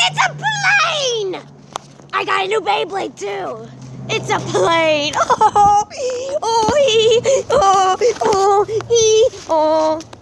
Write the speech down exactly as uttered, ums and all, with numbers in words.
It's a plane! I got a new Beyblade too. It's a plane. Oh, oh, he, oh, oh, he, oh.